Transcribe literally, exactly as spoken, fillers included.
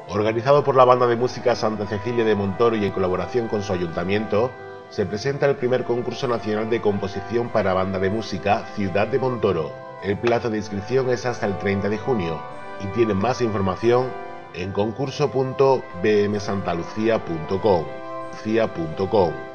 Organizado por la Banda de Música Santa Cecilia de Montoro y en colaboración con su ayuntamiento, se presenta el primer concurso nacional de composición para banda de música Ciudad de Montoro. El plazo de inscripción es hasta el treinta de junio y tienen más información en concurso punto b m santalucia punto com.